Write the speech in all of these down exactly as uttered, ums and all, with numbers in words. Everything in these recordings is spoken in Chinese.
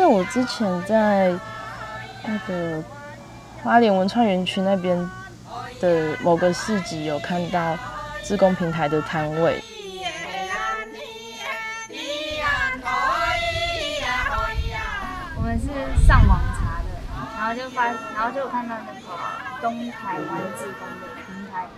为我之前在那个花莲文创园区那边的某个市集有看到志工平台的摊位。 我们是上网查的，然后就发，然后就看到那个东台湾志工的平台。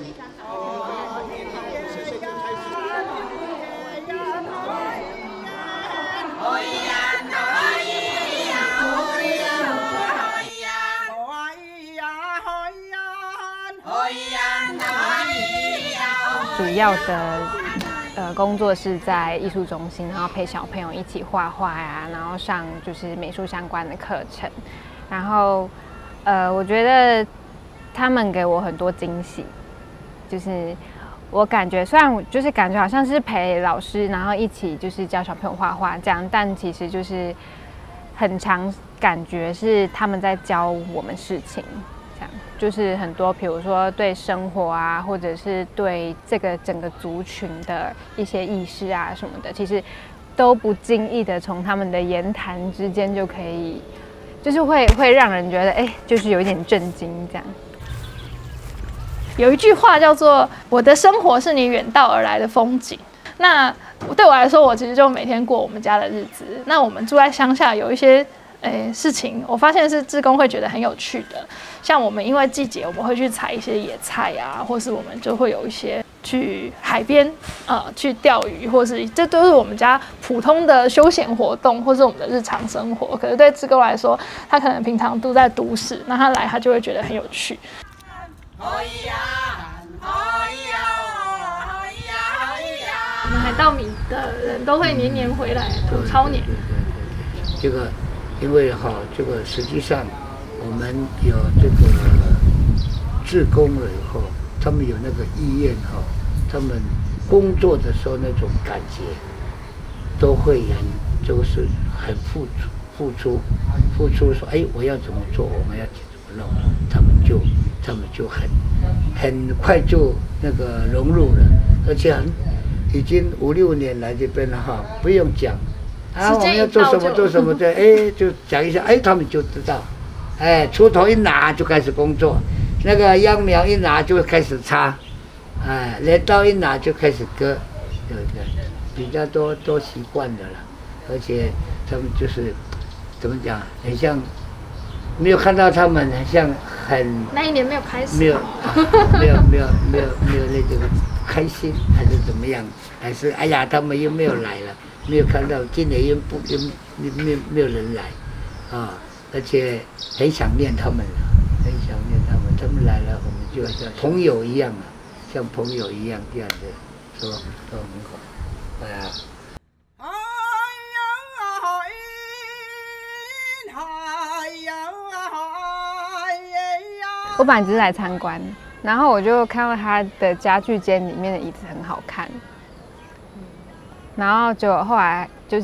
主要的呃工作是在艺术中心，然后陪小朋友一起画画呀，然后上就是美术相关的课程。然后呃，我觉得他们给我很多惊喜，就是我感觉虽然我就是感觉好像是陪老师，然后一起就是教小朋友画画这样，但其实就是很常感觉是他们在教我们事情。就是很多，比如说对生活啊，或者是对这个整个族群的一些意识啊什么的，其实都不经意的从他们的言谈之间就可以，就是会会让人觉得，哎、欸，就是有一点震惊这样。 有一句话叫做“我的生活是你远道而来的风景”。那对我来说，我其实就每天过我们家的日子。那我们住在乡下，有一些诶事情，我发现是志工会觉得很有趣的。像我们因为季节，我们会去采一些野菜啊，或是我们就会有一些去海边呃去钓鱼，或是这都是我们家普通的休闲活动，或是我们的日常生活。可是对志工来说，他可能平常都在都市，那他来他就会觉得很有趣。我们海稻米的人都会年年回来土超年。 这个，因为哈，这个实际上我们有这个志工了以后，他们有那个意愿哈，他们工作的时候那种感觉，都会很就是很付出付出付出说，哎，我要怎么做，我们要怎么弄，他们就他们就很很快就那个融入了，而且很已经五六年来这边了哈，不用讲。啊，我们要做什么做什么的，哎，就讲一下，哎，他们就知道，哎，锄头一拿就开始工作，那个秧苗一拿就开始插，哎，镰刀一拿就开始割，对不对？比较多都习惯的了，而且他们就是怎么讲，很像没有看到他们，很像很那一年没有开始， 没有，没有没有没有没有那种开心还是怎么样，还是哎呀，他们又没有来了。没有看到，今年又不又没有没有人来，啊，而且很想念他们了，很想念他们。他们来了，我们就像朋友一样啊，像朋友一样这样的，是吧？都很好，对啊。 我本来只是来参观，然后我就看到他的家具间里面的椅子很好看。然后就后来就是，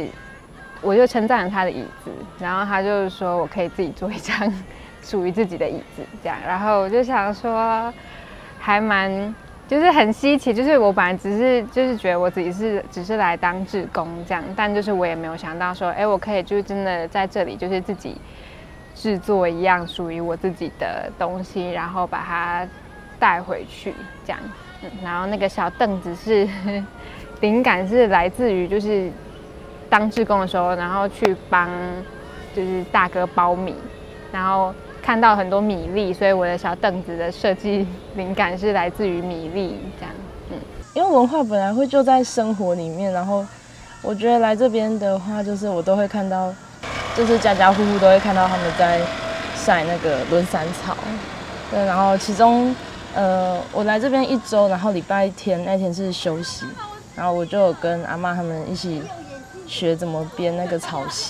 我就称赞了他的椅子，然后他就说我可以自己做一张属于自己的椅子，这样。然后我就想说，还蛮就是很稀奇，就是我本来只是就是觉得我自己是只是来当志工这样，但就是我也没有想到说，哎，我可以就是真的在这里就是自己制作一样属于我自己的东西，然后把它带回去这样。嗯，然后那个小凳子是。灵感是来自于就是当志工的时候，然后去帮就是大哥包米，然后看到很多米粒，所以我的小凳子的设计灵感是来自于米粒这样。嗯， 因为文化本来会就在生活里面，然后我觉得来这边的话，就是我都会看到，就是家家户户都会看到他们在晒那个轮伞草。对，然后其中呃，我来这边一周，然后礼拜天那天是休息。然后我就有跟阿嬷他们一起学怎么编那个草席。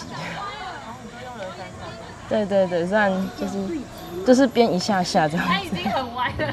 对对对，虽然就是就是编一下下这样子。 他已经很歪了。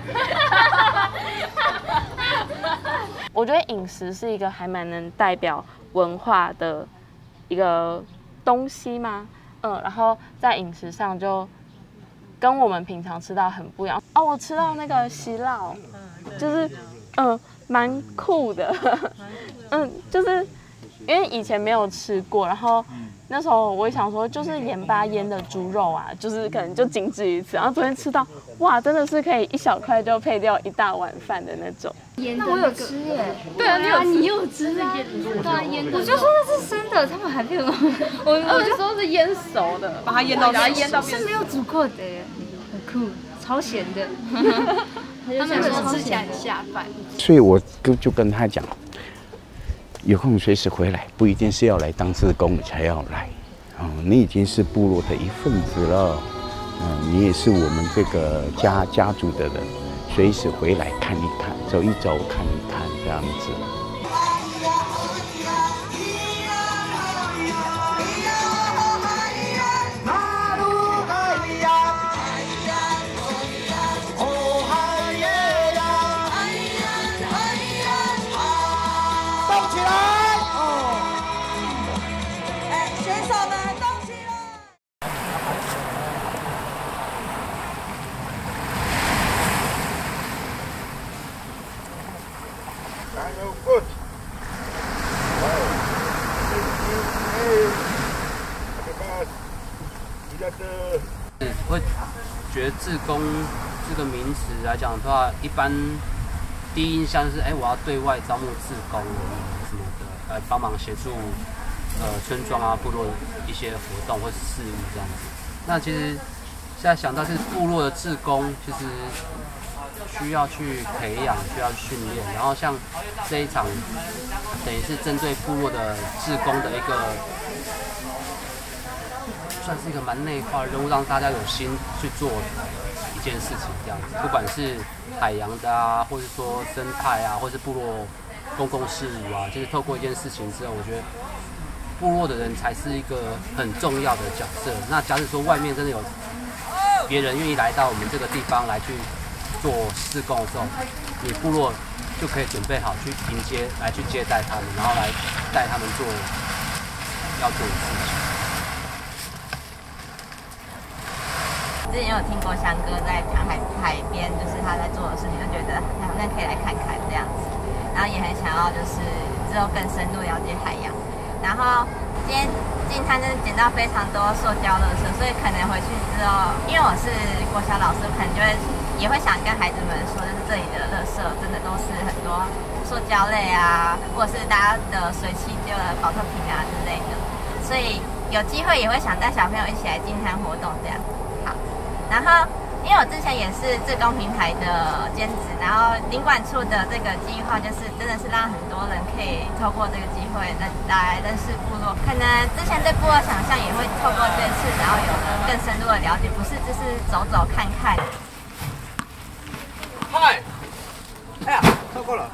我觉得饮食是一个还蛮能代表文化的一个东西嘛，嗯，然后在饮食上就跟我们平常吃到很不一样。哦，我吃到那个席烙，就是嗯。蛮酷的，嗯，就是因为以前没有吃过，然后那时候我也想说，就是盐巴腌的猪肉啊，就是可能就仅止于此。然后昨天吃到，哇，真的是可以一小块就配掉一大碗饭的那种。 那我有吃耶。 对啊，你有你有吃啊？对啊，腌的。我就说那是生的，他们还骗我。我我就说是腌熟的，把它腌到，把它腌到变是没有煮过的耶，很酷，超咸的。 他们说吃起来很下饭。 所以我就就跟他讲。有空随时回来，不一定是要来当志工才要来，哦，你已经是部落的一份子了，嗯，你也是我们这个家家族的人，随时回来看一看，走一走，看一看，这样子。 会觉得志工这个名词来讲的话，一般第一印象是，哎、欸，我要对外招募志工什么的，来帮忙协助呃村庄啊、部落一些活动或是事务这样子。那其实现在想到是部落的志工，其实需要去培养，需要训练。然后像这一场，等于是针对部落的志工的一个。算是一个蛮内化的任务，让大家有心去做一件事情，这样子，不管是海洋的啊，或者说生态啊，或是部落公共事务啊，就是透过一件事情之后，我觉得部落的人才是一个很重要的角色。那假如说外面真的有别人愿意来到我们这个地方来去做志工的时候，你部落就可以准备好去迎接，来去接待他们，然后来带他们做要做的事情。 之前有听过翔哥在海海边，就是他在做的事情，就觉得好像可以来看看这样子，然后也很想要就是之后更深入了解海洋。然后今天进餐真的捡到非常多塑胶垃圾，所以可能回去之后，因为我是国小老师，我可能就会也会想跟孩子们说，就是这里的垃圾真的都是很多塑胶类啊，或者是大家的随气丢的保特瓶啊之类的，所以有机会也会想带小朋友一起来进餐活动这样。然后，因为我之前也是志工平台的兼职，然后领馆处的这个计划，就是真的是让很多人可以透过这个机会来来认识部落。可能之前对部落想象也会透过这次，然后有了更深入的了解，不是只是走走看看。 嗨，哎呀，超过了。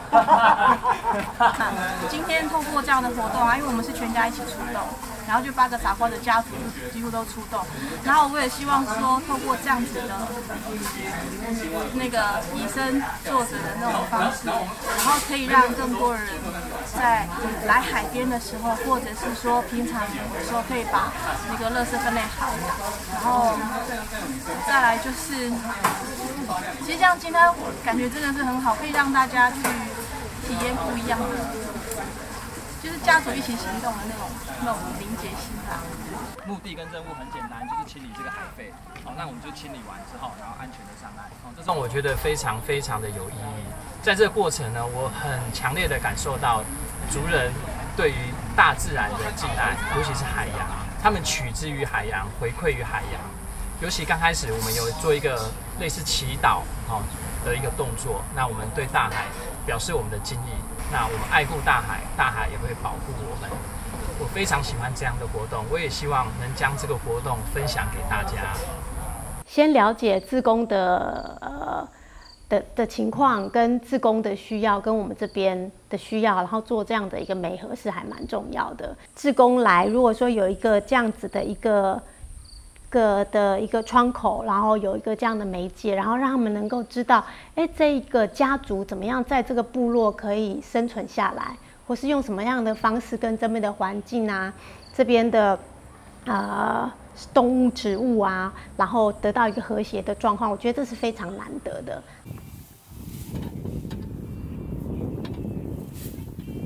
今天透过这样的活动啊，因为我们是全家一起出动。然后就八个傻瓜的家族几乎都出动，然后我也希望说，透过这样子的那个以身作则的那种方式，然后可以让更多人在来海边的时候，或者是说平常的时候，可以把那个垃圾分类好。然后再来就是，其实这样今天感觉真的是很好，可以让大家去体验不一样的。就是家族一起行动的那种那种凝结心吧。 目的跟任务很简单，就是清理这个海废。好，那我们就清理完之后，然后安全的上岸。哦，这让我觉得非常非常的有意义。在这个过程呢，我很强烈的感受到族人对于大自然的敬爱，尤其是海洋，他们取之于海洋，回馈于海洋。尤其刚开始我们有做一个类似祈祷哦的一个动作，那我们对大海表示我们的敬意。那我们爱护大海，大海也会保护我们。我非常喜欢这样的活动，我也希望能将这个活动分享给大家。 先了解志工的呃的的情况，跟志工的需要，跟我们这边的需要，然后做这样的一个媒合是还蛮重要的。志工来，如果说有一个这样子的一个。个的一个窗口，然后有一个这样的媒介，然后让他们能够知道，哎，这一个家族怎么样在这个部落可以生存下来，或是用什么样的方式跟这边的环境啊，这边的呃动物、植物啊，然后得到一个和谐的状况，我觉得这是非常难得的。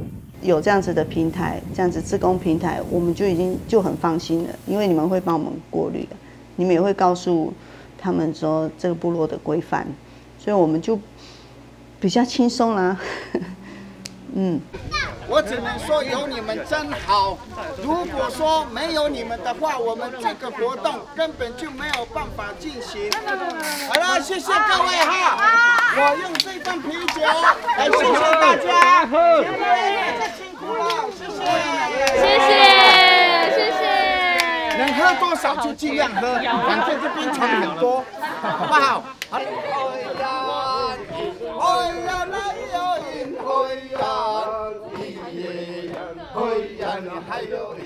有这样子的平台，这样子志工平台，我们就已经就很放心了，因为你们会帮我们过滤，你们也会告诉他们说这个部落的规范，所以我们就比较轻松啦。嗯， 我只能说有你们真好。如果说没有你们的话，我们这个活动根本就没有办法进行。好了，谢谢各位哈，我用这份啤酒来谢谢大家，今天大家辛苦了，谢谢， 谢谢，谢谢。 能喝多少就尽量喝，反正这边床很多，好不好？好。哎呀，来哟，哎呀，哎呀，哎呀，还有。